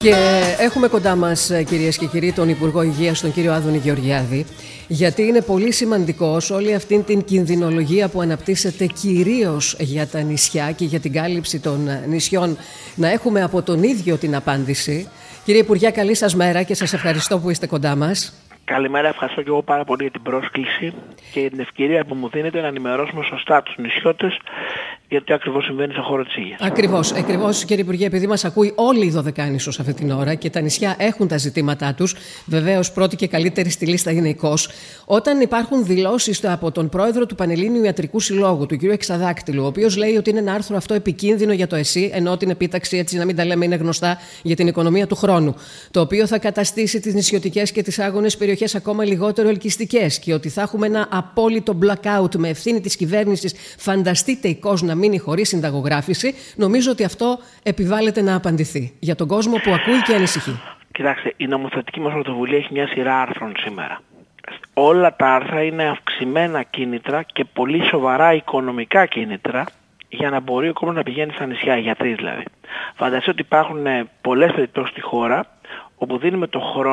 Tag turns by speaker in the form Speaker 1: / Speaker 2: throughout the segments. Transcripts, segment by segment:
Speaker 1: Και έχουμε κοντά μας, κυρίες και κύριοι, τον Υπουργό Υγείας, τον κύριο Άδωνη Γεωργιάδη, γιατί είναι πολύ σημαντικό σε όλη αυτή την κινδυνολογία που αναπτύσσεται κυρίως για τα νησιά και για την κάλυψη των νησιών να έχουμε από τον ίδιο την απάντηση. Κύριε Υπουργέ, καλή σας μέρα και σας ευχαριστώ που είστε κοντά μας.
Speaker 2: Καλημέρα, ευχαριστώ και εγώ πάρα πολύ για την πρόσκληση και για την ευκαιρία που μου δίνετε να ενημερώσουμε σωστά τους νησιώτες για το τι ακριβώς συμβαίνει στον χώρο της υγείας.
Speaker 1: Ακριβώς, κύριε Υπουργέ, επειδή μας ακούει όλη η Δωδεκάνησος αυτή την ώρα και τα νησιά έχουν τα ζητήματά τους, βεβαίως πρώτη και καλύτερη στη λίστα είναι η ΚΟΣ. Όταν υπάρχουν δηλώσεις από τον πρόεδρο του Πανελλήνιου Ιατρικού Συλλόγου, του κ. Εξαδάκτυλου, ο οποίος λέει ότι είναι ένα άρθρο αυτό επικίνδυνο για το ΕΣΥ, ενώ την επίταξη, έτσι να μην τα λέμε, είναι γνωστά για την οικονομία του χρόνου, το οποίο θα καταστήσει τις νησιωτικές και τις άγονες περιοχές ακόμα λιγότερο ελκυστικές και ότι θα έχουμε ένα απόλυτο blackout με ευθύνη της κυβέρνησης, φανταστείτε η ΚΟΣ να μείνει χωρίς συνταγογράφηση, νομίζω ότι αυτό επιβάλλεται να απαντηθεί για τον κόσμο που ακούει και ανησυχεί.
Speaker 2: Κοιτάξτε, η νομοθετική μας πρωτοβουλία έχει μια σειρά άρθρων σήμερα. Όλα τα άρθρα είναι αυξημένα κίνητρα και πολύ σοβαρά οικονομικά κίνητρα για να μπορεί ο κόσμος να πηγαίνει στα νησιά, οι γιατροί δηλαδή. Φανταστείτε ότι υπάρχουν πολλές περιπτώσεις στη χώρα όπου δίνουμε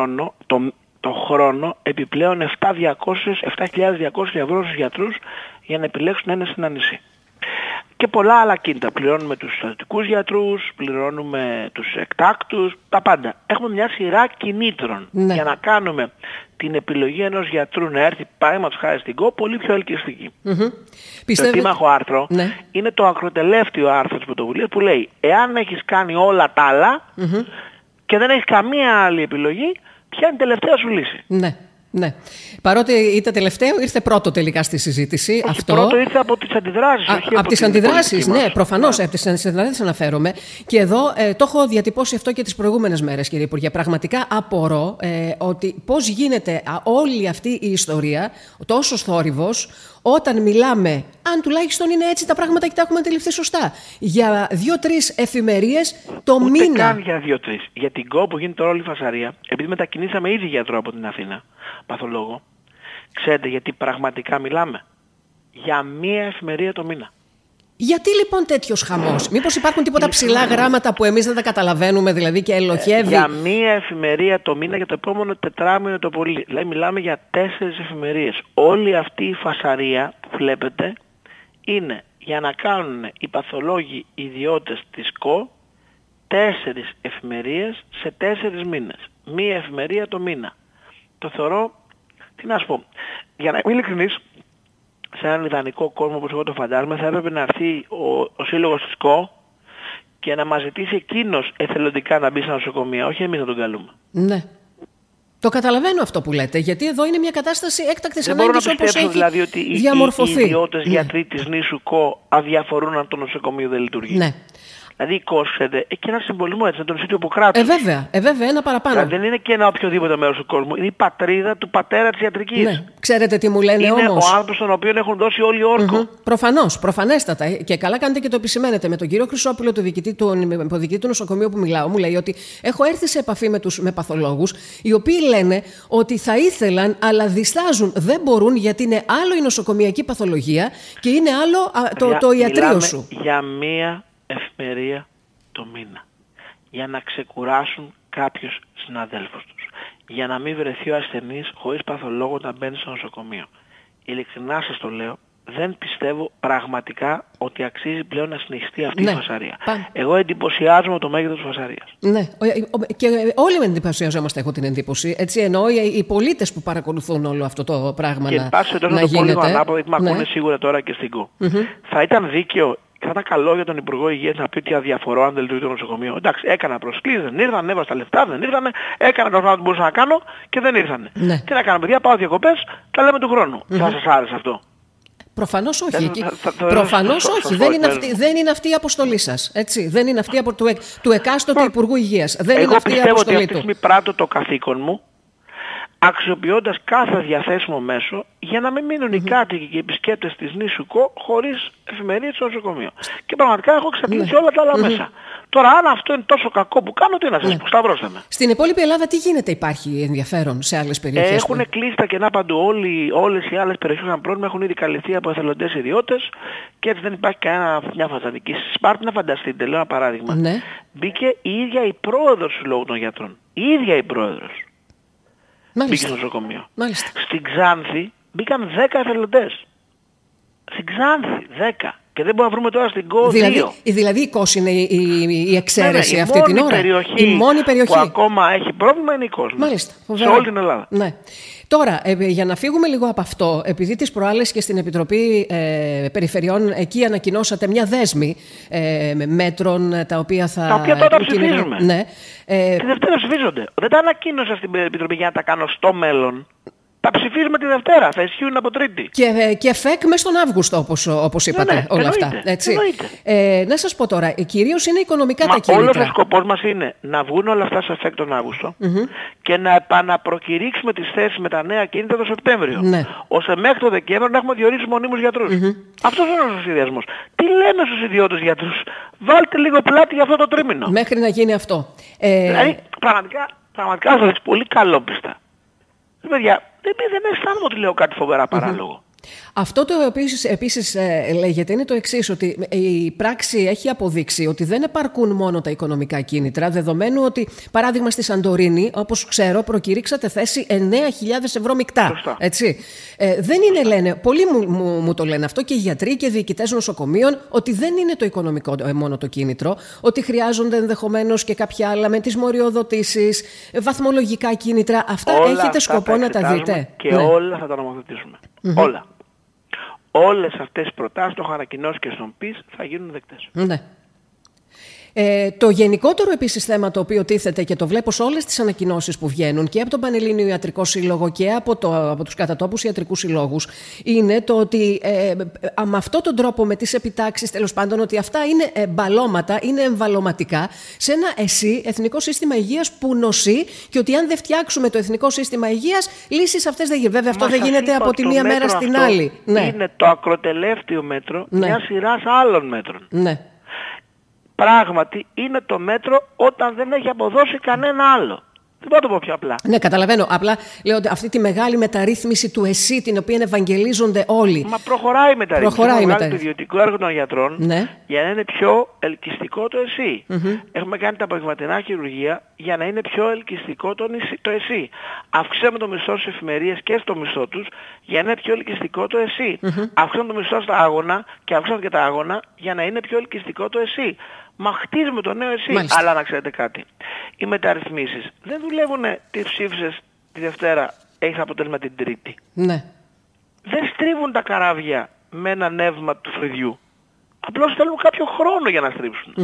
Speaker 2: το χρόνο επιπλέον 7.200 ευρώ στους γιατρούς για να επιλέξουν να είναι σε ένα νησί. Και πολλά άλλα κίνητα. Πληρώνουμε τους στατικούς γιατρούς, πληρώνουμε τους εκτάκτους, τα πάντα. Έχουμε μια σειρά κινήτρων για να κάνουμε την επιλογή ενός γιατρού να έρθει παραδείγματος χάρη στην ΚΟ πολύ πιο ελκυστική. Το επίμαχο άρθρο είναι το ακροτελεύτιο άρθρο της πρωτοβουλίας που λέει εάν έχεις κάνει όλα τα άλλα και δεν έχεις καμία άλλη επιλογή, ποια είναι η τελευταία σου λύση.
Speaker 1: Ναι. Παρότι είτε τελευταίο, ήρθε πρώτο τελικά στη συζήτηση.
Speaker 2: Όχι,
Speaker 1: αυτό.
Speaker 2: Πρώτο ήρθε από τις αντιδράσεις.
Speaker 1: Από τις αντιδράσεις, ναι, προφανώς. Από τις αντιδράσεις αναφέρομαι. Και εδώ το έχω διατυπώσει αυτό και τις προηγούμενες μέρες, κύριε Υπουργέ. Πραγματικά απορώ ότι πώς γίνεται όλη αυτή η ιστορία, τόσο θόρυβος, όταν μιλάμε, αν τουλάχιστον είναι έτσι τα πράγματα και τα έχουμε αντιληφθεί σωστά, για 2-3 εφημερίες το μήνα.
Speaker 2: Ούτε καν για 2-3. Για την ΚΟ που γίνεται όλη η φασαρία, επειδή μετακινήσαμε ήδη γιατρό από την Αθήνα, παθολόγο, ξέρετε γιατί πραγματικά μιλάμε? Για μία εφημερία το μήνα.
Speaker 1: Γιατί λοιπόν τέτοιος χαμός? Μήπως υπάρχουν τίποτα ψηλά γράμματα που εμείς δεν τα καταλαβαίνουμε δηλαδή και ελοχεύει?
Speaker 2: Για μία εφημερία το μήνα για το επόμενο τετράμινο το πολύ. Δηλαδή μιλάμε για 4 εφημερίες. Όλη αυτή η φασαρία που βλέπετε είναι για να κάνουν οι παθολόγοι ιδιώτες της ΚΟ 4 εφημερίες σε 4 μήνες. Μία εφημερία το μήνα. Το θεωρώ, τι να σου πω, για να είμαι ειλικρινής, σε έναν ιδανικό κόσμο όπως εγώ το φαντάζομαι θα έπρεπε να έρθει ο σύλλογος της ΚΟ και να μας ζητήσει εκείνος εθελοντικά να μπει στα νοσοκομεία, όχι εμείς να τον καλούμε.
Speaker 1: Ναι. Το καταλαβαίνω αυτό που λέτε, γιατί εδώ είναι μια κατάσταση έκτακτης ανάγκης όπως έχει
Speaker 2: δηλαδή ότι
Speaker 1: διαμορφωθεί.
Speaker 2: Οι ιδιώτες γιατροί της νήσου ΚΟ αδιαφορούν αν το νοσοκομείο δεν λειτουργεί.
Speaker 1: Ναι.
Speaker 2: Δηλαδή η ΚΟ, ξέρετε, έχει και ένα συμβολισμό έτσι, να τον νησί του κράτους.
Speaker 1: Βέβαια, ένα παραπάνω.
Speaker 2: Δηλαδή δεν είναι και ένα οποιοδήποτε μέρος του κόσμου. Είναι η πατρίδα του πατέρα της ιατρικής.
Speaker 1: Ναι. Ξέρετε τι μου λένε όμως?
Speaker 2: Είναι ο άνθρωπος στον οποίο έχουν δώσει όλοι όρκο.
Speaker 1: Προφανέστατα. Και καλά κάνετε και το επισημαίνετε. Με τον κύριο Χρυσόπουλο, τον υποδιοικητή του νοσοκομείου που μιλάω, μου λέει ότι έχω έρθει σε επαφή με παθολόγους, οι οποίοι λένε ότι θα ήθελαν, αλλά διστάζουν. Δεν μπορούν, γιατί είναι άλλο η νοσοκομιακή παθολογία και είναι άλλο το ιατρείο σου.
Speaker 2: Για μία εφημερία το μήνα. Για να ξεκουράσουν κάποιους συναδέλφους τους. Για να μην βρεθεί ο ασθενής χωρίς παθολόγο να μπαίνει στο νοσοκομείο. Ειλικρινά σας το λέω, δεν πιστεύω πραγματικά ότι αξίζει πλέον να συνεχιστεί αυτή η φασαρία. Εγώ εντυπωσιάζομαι το μέγεθος της φασαρίας.
Speaker 1: Ναι, και όλοι με εντυπωσιαζόμαστε, έχω την εντύπωση. Έτσι, ενώ οι πολίτες που παρακολουθούν όλο αυτό το πράγμα
Speaker 2: και
Speaker 1: να γίνεται.
Speaker 2: Και ανάποδα, γιατί με ακούνε σίγουρα τώρα και στην ΚΟ. Θα ήταν δίκαιο. Θα ήταν καλό για τον Υπουργό Υγείας να πει ότι αδιαφορώ αν δεν λειτουργεί το νοσοκομείο. Εντάξει, έκανα προσκλήσεις, δεν ήρθαν, έβασα τα λεφτά, δεν ήρθαν, έκανα το πράγμα που μπορούσα να κάνω και δεν ήρθαν. Τι να κάνω, παιδιά, πάω διακοπές, τα λέμε του χρόνου. Θα σας άρεσε αυτό?
Speaker 1: Προφανώς όχι. Προφανώς όχι. Δεν είναι αυτή η αποστολή σας. Έτσι. Δεν είναι αυτή του εκάστοτε Υπουργού Υγείας. Δεν είναι αυτή η αποστολή του.
Speaker 2: Εγώ πιστεύω ότι αυτή τη στιγμή πράττω το καθήκον μου, αξιοποιώντας κάθε διαθέσιμο μέσο για να μην μείνουν οι κάτοικοι και οι επισκέπτες της νήσου Κο χωρίς εφημερίες στο νοσοκομείο. Και πραγματικά έχω εξαντλήσει όλα τα άλλα μέσα. Τώρα αν αυτό είναι τόσο κακό που κάνω, τι να σας πω, σταυρώστε με.
Speaker 1: Στην υπόλοιπη Ελλάδα τι γίνεται, υπάρχει ενδιαφέρον σε άλλες περιοχές?
Speaker 2: Έχουν κλείσει τα κενά παντού. Όλες οι άλλες περιοχές που είχαν πρόβλημα έχουν ήδη καλυφθεί από εθελοντές ιδιώτες και έτσι δεν υπάρχει μια φανταστική. Στη Σπάρτη, να φανταστείτε, λέω ένα παράδειγμα.
Speaker 1: Ναι.
Speaker 2: Μπήκε η ίδια η πρόεδρος του Συλλόγου των Γιατρών. Η ίδια η πρόεδρος. Μπήκε στο νοσοκομείο.
Speaker 1: Μάλιστα.
Speaker 2: Στην Ξάνθη μπήκαν 10 εθελοντές. Στην Ξάνθη 10. Και δεν μπορούμε να βρούμε τώρα στην ΚΟ 2.
Speaker 1: Δηλαδή η ΚΟΣ είναι η εξαίρεση
Speaker 2: ναι,
Speaker 1: αυτή την ώρα.
Speaker 2: Η
Speaker 1: μόνη περιοχή
Speaker 2: που ακόμα έχει πρόβλημα είναι η ΚΟΣ.
Speaker 1: Μάλιστα.
Speaker 2: Σε όλη την Ελλάδα.
Speaker 1: Ναι. Τώρα, για να φύγουμε λίγο από αυτό, επειδή τις προάλλες και στην Επιτροπή Περιφερειών εκεί ανακοινώσατε μια δέσμη μέτρων τα οποία θα...
Speaker 2: Τα οποία τώρα ψηφίζουμε.
Speaker 1: Ναι.
Speaker 2: Τη Δευτέρα ψηφίζονται. Δεν τα ανακοίνωσα στην Επιτροπή για να τα κάνω στο μέλλον. Τα ψηφίζουμε τη Δευτέρα, θα ισχύουν από Τρίτη.
Speaker 1: Και ΦΕΚ μες τον Αύγουστο, όπως είπατε,
Speaker 2: ναι,
Speaker 1: όλα αυτά. Έτσι. Να σας πω τώρα, κυρίως είναι οικονομικά τα κίνητρα.
Speaker 2: Όλος ο σκοπός μας είναι να βγουν όλα αυτά σε ΦΕΚ τον Αύγουστο και να επαναπροκηρύξουμε τις θέσεις με τα νέα κίνητρα τον Σεπτέμβριο. Ναι. Ώστε μέχρι το Δεκέμβριο να έχουμε διορίσει μονίμους γιατρούς. Αυτός είναι ο σχεδιασμός. Τι λέμε στους ιδιώτες γιατρούς? Βάλτε λίγο πλάτη για αυτό το τρίμηνο.
Speaker 1: Μέχρι να γίνει αυτό.
Speaker 2: Δηλαδή, πραγματικά θα δεις πολύ καλόπιστα. Παιδιά, δεν αισθάνομαι ότι λέω κάτι φοβερά παράλογο.
Speaker 1: Αυτό το επίσης λέγεται είναι το εξής, ότι η πράξη έχει αποδείξει ότι δεν επαρκούν μόνο τα οικονομικά κίνητρα, δεδομένου ότι, παράδειγμα, στη Σαντορίνη, όπως ξέρω, προκηρύξατε θέση 9.000 ευρώ μεικτά. Έτσι. Δεν είναι, λένε, πολλοί μου το λένε αυτό και οι γιατροί και οι διοικητές νοσοκομείων, ότι δεν είναι το οικονομικό μόνο το κίνητρο, ότι χρειάζονται ενδεχομένως και κάποια άλλα με τις μοριοδοτήσεις, βαθμολογικά κίνητρα. Αυτά όλα έχετε σκοπό να τα δείτε?
Speaker 2: Και όλα θα τα νομοθετήσουμε. Όλα. Όλες αυτές οι προτάσεις, το έχω ανακοινώσει και στον ΠΙΣ, θα γίνουν δεκτές.
Speaker 1: Ναι. Το γενικότερο επίσης θέμα το οποίο τίθεται και το βλέπω σε όλες τις ανακοινώσεις που βγαίνουν και από τον Πανελλήνιο Ιατρικό Σύλλογο και από τους κατατόπους ιατρικούς συλλόγους είναι το ότι με αυτόν τον τρόπο, με τις επιτάξεις, τέλος πάντων, ότι αυτά είναι μπαλώματα, είναι εμβαλωματικά σε ένα Εθνικό Σύστημα Υγείας που νοσεί και ότι αν δεν φτιάξουμε το Εθνικό Σύστημα Υγείας, λύσεις αυτές δεν γίνονται. Βέβαια, αυτό δεν γίνεται από τη μία μέρα στην άλλη.
Speaker 2: Είναι το ακροτελεύτιο μέτρο μια σειράς άλλων μέτρων.
Speaker 1: Ναι.
Speaker 2: Πράγματι είναι το μέτρο όταν δεν έχει αποδώσει κανένα άλλο. Δεν μπορώ να το πω πιο απλά.
Speaker 1: Ναι, καταλαβαίνω. Απλά λέω ότι αυτή τη μεγάλη μεταρρύθμιση του ΕΣΥ, την οποία ευαγγελίζονται όλοι.
Speaker 2: Μα προχωράει η μεταρρύθμιση. Προχωράει το ιδιωτικό έργο των γιατρών,
Speaker 1: ναι,
Speaker 2: για να είναι πιο ελκυστικό το ΕΣΥ. Έχουμε κάνει τα απογευματινά χειρουργία για να είναι πιο ελκυστικό το ΕΣΥ. Αυξήσαμε το μισθό στις εφημερίες και στο μισθό τους για να είναι πιο ελκυστικό το ΕΣΥ. Αυξήσαμε το μισθό στα άγωνα και αυξήσαμε και τα άγωνα για να είναι πιο ελκυστικό το ΕΣΥ. Μα χτίζουμε το νέο ΕΣΥ.
Speaker 1: Μάλιστα.
Speaker 2: Αλλά να ξέρετε κάτι. Οι μεταρρυθμίσεις δεν δουλεύουν τις ψήφισες τη Δευτέρα, έχεις αποτέλεσμα την Τρίτη.
Speaker 1: Ναι.
Speaker 2: Δεν στρίβουν τα καράβια με ένα νεύμα του φρυδιού. Απλώς θέλουν κάποιο χρόνο για να στρίψουν.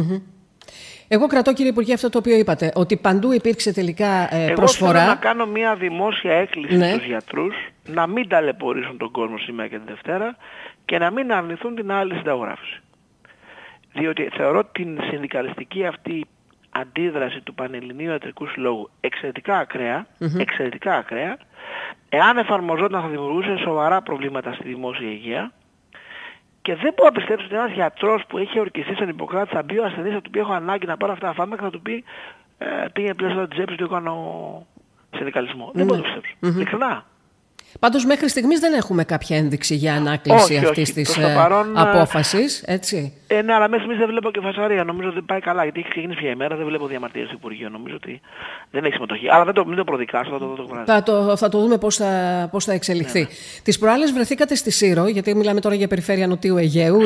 Speaker 1: Εγώ κρατώ, κύριε Υπουργέ, αυτό το οποίο είπατε, ότι παντού υπήρξε τελικά προσφορά.
Speaker 2: Εγώ θέλω να κάνω μια δημόσια έκκληση στους γιατρούς να μην ταλαιπωρήσουν τον κόσμο σήμερα και τη Δευτέρα και να μην αρνηθούν την άλλη συνταγογράφηση. Διότι θεωρώ την συνδικαλιστική αυτή αντίδραση του Πανελληνίου Ιατρικού Συλλόγου εξαιρετικά ακραία, εάν εφαρμοζόταν θα δημιουργούσε σοβαρά προβλήματα στη δημόσια υγεία και δεν μπορώ να πιστέψω ότι ένας γιατρός που έχει ορκιστεί στον Ιπποκράτη θα μπει ο ασθενής από τον οποίο έχω ανάγκη να πάρω αυτά τα φάρμακα θα του πει πήγαινε πλέον στην τσέπη του έκανα συνδικαλισμό. Δεν μπορώ να πιστέψω. Ειλικρινά.
Speaker 1: Πάντως μέχρι στιγμής δεν έχουμε κάποια ένδειξη για ανάκληση αυτής της απόφασης, έτσι.
Speaker 2: Ναι, αλλά μέχρι στιγμής δεν βλέπω και φασαρία. Νομίζω ότι πάει καλά, γιατί έχει ξεκινήσει μια ημέρα, δεν βλέπω διαμαρτυρίες στο Υπουργείο. Νομίζω ότι δεν έχει συμμετοχή. Αλλά μην το προδικάσω, θα το δω το βράδυ. Θα το δούμε πώς θα εξελιχθεί. Τις προάλλες βρεθήκατε στη Σύρο, γιατί μιλάμε τώρα για περιφέρεια Νοτιού Αιγαίου,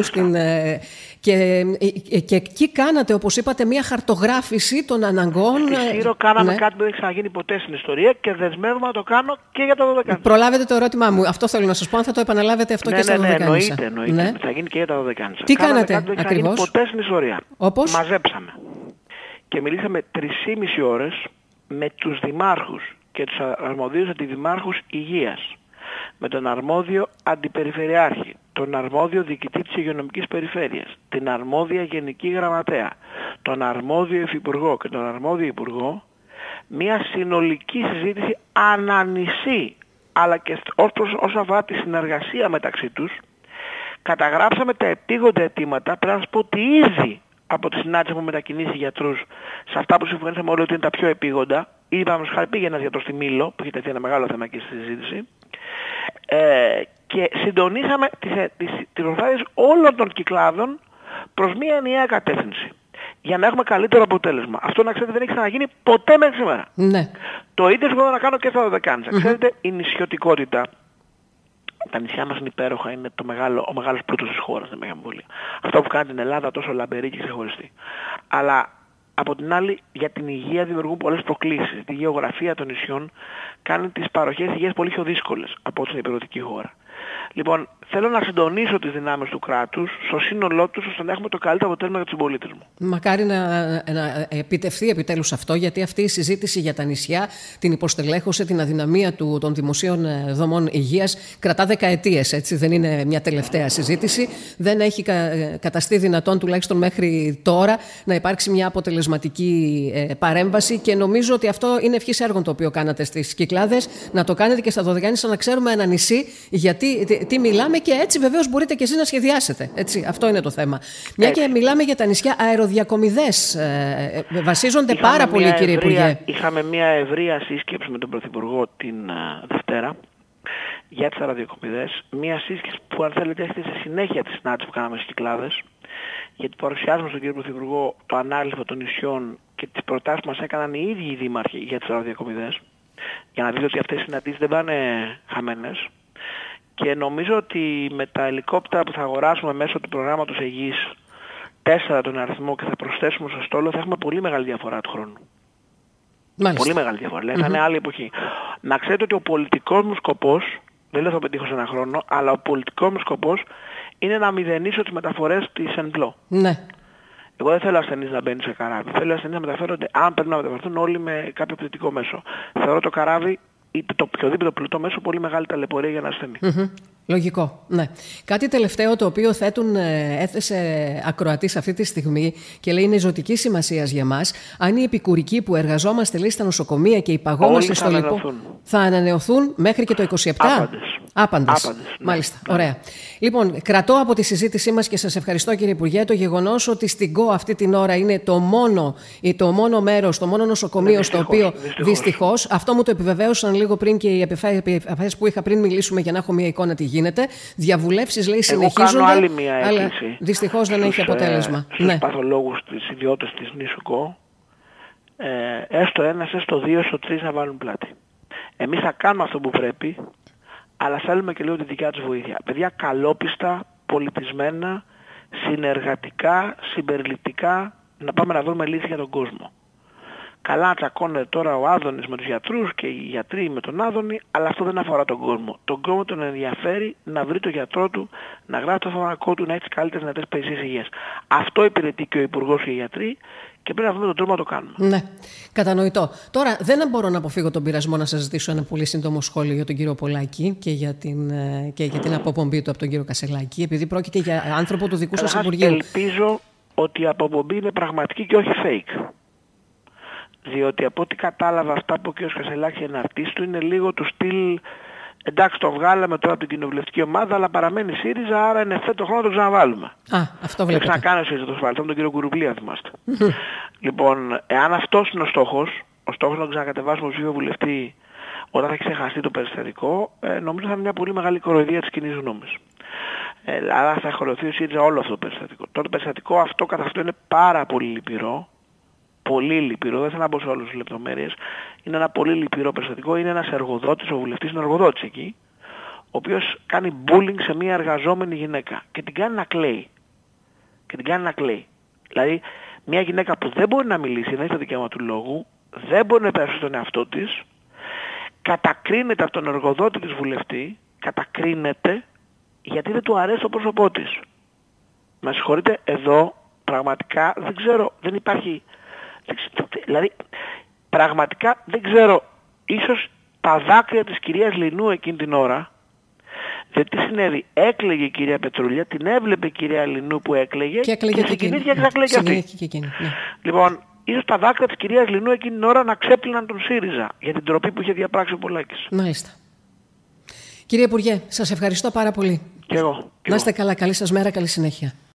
Speaker 2: και εκεί κάνατε, όπως είπατε, μια χαρτογράφηση των αναγκών. Στη Σύρο κάναμε κάτι που δεν έχει ξαναγίνει ποτέ στην ιστορία και δεσμεύομαι να το κάνω και για τα 12.
Speaker 1: Προλάβετε το ερώτημά μου. Αυτό θέλω να σας πω, αν θα το επαναλάβετε αυτό και στα 12.
Speaker 2: Εννοείται. Ναι. Θα γίνει και για τα 12.
Speaker 1: Τι κάνατε ακριβώς?
Speaker 2: Δεν έχει γίνει ποτέ στην ιστορία.
Speaker 1: Όπως?
Speaker 2: Μαζέψαμε και μιλήσαμε 3,5 ώρες με τους δημάρχους και τους αρμοδίους αντιδημάρχους υγείας, με τον αρμόδιο αντιπεριφερειάρχη, τον αρμόδιο διοικητή της υγειονομικής περιφέρειας, την αρμόδια γενική γραμματέα, τον αρμόδιο υφυπουργό και τον αρμόδιο υπουργό, μια συνολική συζήτηση ανανησί, αλλά και όσο αφορά τη συνεργασία μεταξύ τους. Καταγράψαμε τα επίγοντα αιτήματα. Πρέπει να σας πω ότι ήδη από τη συνάντηση έχουμε μετακινήσει γιατρούς σε αυτά που συμφωνήσαμε όλοι ότι είναι τα πιο επίγοντα. Ήδη παραδείγματος χάρη πήγε ένας γιατρός στη Μήλο, που έχει τεθεί ένα μεγάλο θέμα εκεί στη συζήτηση. Και συντονίσαμε τις προσπάθειες όλων των κυκλάδων προς μία ενιαία κατεύθυνση, για να έχουμε καλύτερο αποτέλεσμα. Αυτό, να ξέρετε, δεν έχει ξαναγίνει ποτέ μέχρι σήμερα.
Speaker 1: Ναι.
Speaker 2: Το ίδιο σκοπεύω να κάνω και στα Δωδεκάνησα. Ξέρετε, η νησιωτικότητα, τα νησιά μας είναι υπέροχα, είναι ο μεγάλος πλούτος της χώρας, δεν με αμφιβολία. Αυτό που κάνει την Ελλάδα τόσο λαμπερή και ξεχωριστή. Αλλά από την άλλη, για την υγεία δημιουργούν πολλές προκλήσεις. Η γεωγραφία των νησιών κάνει τις παροχές υγείας πολύ πιο δύσκολες από την υπηρετική χώρα. Λοιπόν, θέλω να συντονίσω τις δυνάμεις του κράτους στο σύνολό τους, ώστε να έχουμε το καλύτερο αποτέλεσμα για τους συμπολίτες μου.
Speaker 1: Μακάρι να επιτευχθεί επιτέλους αυτό, γιατί αυτή η συζήτηση για τα νησιά, την υποστελέχωση, την αδυναμία των δημοσίων δομών υγείας κρατά δεκαετίες. Έτσι, δεν είναι μια τελευταία συζήτηση. Δεν έχει καταστεί δυνατόν, τουλάχιστον μέχρι τώρα, να υπάρξει μια αποτελεσματική παρέμβαση, και νομίζω ότι αυτό είναι ευχής έργων το οποίο κάνατε στις Κυκλάδες. Να το κάνετε και στα Δωδεκάνησα, να ξέρουμε ένα νησί γιατί τι μιλάμε, και έτσι βεβαίως μπορείτε και εσείς να σχεδιάσετε. Έτσι, αυτό είναι το θέμα. Μια και μιλάμε για τα νησιά, αεροδιακομιδές βασίζονται πάρα πολύ, κύριε Υπουργέ.
Speaker 2: Είχαμε μια ευρεία σύσκεψη με τον Πρωθυπουργό την Δευτέρα για τις αεροδιακομιδές. Μια σύσκεψη που, αν θέλετε, έχετε στη συνέχεια της συνάντησης που κάναμε στις Κυκλάδες, γιατί παρουσιάζουμε στον κύριο Πρωθυπουργό το ανάλυφο των νησιών και τις προτάσεις που μας έκαναν οι ίδιοι οι δήμαρχοι για τις αεροδιακομιδές, για να δείτε ότι αυτές οι συναντήσεις δεν πάνε χαμένες. Και νομίζω ότι με τα ελικόπτερα που θα αγοράσουμε μέσω του προγράμματος Αιγής, 4 τον αριθμό, και θα προσθέσουμε στο στόλο, θα έχουμε πολύ μεγάλη διαφορά του χρόνου.
Speaker 1: Μάλιστα.
Speaker 2: Πολύ μεγάλη διαφορά. Δηλαδή θα είναι άλλη εποχή. Να ξέρετε ότι ο πολιτικός μου σκοπός, δεν λέω θα πετύχω σε ένα χρόνο, αλλά ο πολιτικός μου σκοπός είναι να μηδενίσω τις μεταφορές της ΕΝΠΛΟ.
Speaker 1: Ναι.
Speaker 2: Εγώ δεν θέλω ασθενείς να μπαίνουν σε καράβι. Θέλω ασθενείς να μεταφέρονται, αν πρέπει να μεταφερθούν, όλοι με κάποιο πτυτικό μέσο. Θεωρώ το καράβι ή το οποιοδήποτε πλουτό μέσο πολύ μεγάλη ταλαιπωρία για ένα ασθενή.
Speaker 1: Λογικό, ναι. Κάτι τελευταίο το οποίο έθεσε ακροατής αυτή τη στιγμή και λέει είναι ζωτική σημασία για μας. Αν οι επικουρικοί που εργαζόμαστε, λέει, στα νοσοκομεία και υπαγόμαστε στο λοιπό, θα ανανεωθούν μέχρι και το 27. Άπαντες. Ναι. Μάλιστα. Ναι. Ωραία. Λοιπόν, κρατώ από τη συζήτησή μας, και σας ευχαριστώ, κύριε Υπουργέ, το γεγονός ότι στην ΚΟ αυτή την ώρα είναι το μόνο μέρος, το μόνο νοσοκομείο στο οποίο δυστυχώς, αυτό μου το επιβεβαίωσαν λίγο πριν και οι επαφές που είχα πριν μιλήσουμε, για να έχω μια εικόνα τι γίνεται. Διαβουλεύσεις, λέει, συνεχίζονται.
Speaker 2: Εγώ κάνω άλλη μια έκκληση.
Speaker 1: Αλλά δυστυχώς δεν έχει αποτέλεσμα.
Speaker 2: Στους παθολόγους, τις ιδιώτες της νήσου ΚΟ, έστω ένας, έστω δύο, έστω τρεις να βάλουν πλάτη. Εμείς θα κάνουμε αυτό που πρέπει, αλλά θέλουμε και λίγο τη δικιά τους βοήθεια. Παιδιά καλόπιστα, πολιτισμένα, συνεργατικά, συμπεριληπτικά, να πάμε να βρούμε λύση για τον κόσμο. Καλά να τσακώνεται τώρα ο Άδωνης με τους γιατρούς και οι γιατροί με τον Άδωνη, αλλά αυτό δεν αφορά τον κόσμο. Τον κόσμο τον ενδιαφέρει να βρει τον γιατρό του, να γράφει το φάρμακό του, να έχει τις καλύτερες δυνατές υπηρεσίες υγείας. Αυτό υπηρετεί και ο Υπουργός και οι γιατροί, και πρέπει να βρούμε τον τρόπο να το κάνουμε.
Speaker 1: Ναι, κατανοητό. Τώρα δεν μπορώ να αποφύγω τον πειρασμό να σας ζητήσω ένα πολύ σύντομο σχόλιο για τον κύριο Πολάκη και για την αποπομπή του από τον κύριο Κασελάκη, επειδή πρόκειται για άνθρωπο του δικού σας Υπουργείου.
Speaker 2: Ελπίζω ότι η αποπομπή είναι πραγματική και όχι fake. Διότι από ό,τι κατάλαβα, αυτά που ο κ. Κασελάκης εναρτήσει του είναι λίγο του στυλ, εντάξει, το βγάλαμε τώρα από την κοινοβουλευτική ομάδα, αλλά παραμένει ΣΥΡΙΖΑ, άρα είναι ευθέτω χρόνο να το ξαναβάλουμε.
Speaker 1: Αυτό βλέπετε.
Speaker 2: Δεν ξανακάνε ΣΥΡΙΖΑ το σφάλμα, τον κύριο Κουρουμπλή, θυμάστε. Λοιπόν, εάν αυτός είναι ο στόχος να τον ξανακατεβάσουμε ως βουλευτή όταν θα έχει ξεχαστεί το περιστατικό, νομίζω θα είναι μια πολύ μεγάλη κοροϊδία της κοινής γνώμης. Άρα θα χωρωθεί ο ΣΥΡΙΖΑ όλο αυτό το περιστατικό. Τώρα το περιστατικό αυτό καθ' αυτό είναι πάρα πολύ λυπηρό. Πολύ λυπηρό, δεν θέλω να μπω σε όλες τις λεπτομέρειες. Είναι ένα πολύ λυπηρό περιστατικό. Είναι ένας εργοδότης, ο βουλευτής είναι εργοδότης εκεί, ο οποίος κάνει bullying σε μια εργαζόμενη γυναίκα και την κάνει να κλαίει. Δηλαδή, μια γυναίκα που δεν μπορεί να μιλήσει, δεν έχει το δικαίωμα του λόγου, δεν μπορεί να υπερασπιστεί τον εαυτό της, κατακρίνεται από τον εργοδότη της βουλευτή, κατακρίνεται γιατί δεν του αρέσει το πρόσωπό της. Με συγχωρείτε, εδώ πραγματικά δεν ξέρω, δεν υπάρχει. Δηλαδή, πραγματικά δεν ξέρω, ίσως τα δάκρυα της κυρίας Λινού εκείνη την ώρα, διότι τι συνέβη, έκλαιγε η κυρία Πετρούλια, την έβλεπε η κυρία Λινού που έκλαιγε
Speaker 1: και
Speaker 2: συγκινήθηκε και θα κλαίγει αυτή.
Speaker 1: Ναι.
Speaker 2: Λοιπόν, ίσως τα δάκρυα της κυρίας Λινού εκείνη την ώρα να ξέπλυναν τον ΣΥΡΙΖΑ για την τροπή που είχε διαπράξει ο Πολάκης.
Speaker 1: Μάλιστα. Κύριε Υπουργέ, σας ευχαριστώ πάρα πολύ.
Speaker 2: Και εγώ.
Speaker 1: Να είστε καλά, καλή σας μέρα, καλή συνέχεια.